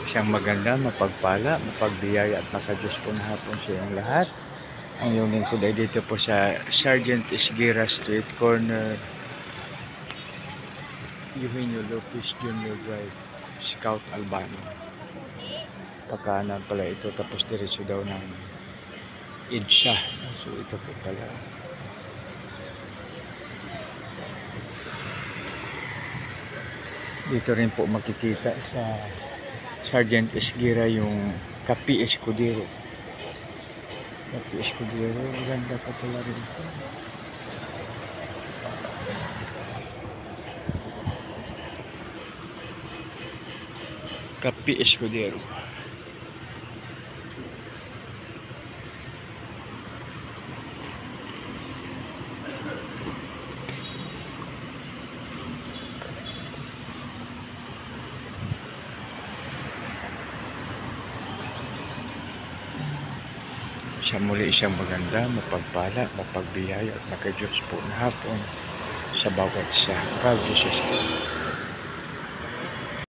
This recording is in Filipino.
Isang maganda, mapagpala, mapagbiyaya at makadiyos po na hapon sa inyong lahat. Ang iyong lingkod ay dito po sa Sergeant Esguera Street Corner, Eugenio Lopez Jr. Drive, Scout Albano. Pagkanan pala ito, tapos diretso daw ng EDSA. So ito po pala. Dito rin po makikita sa Sergeant Esguera yung Kapi Escudero. Kapi Escudero, ganda pa pala rin. Kapi Escudero. Siya muli isang maganda, mapagpala, mapagbiyaya at makadiyos po na hapon sa bawat isa. God bless you.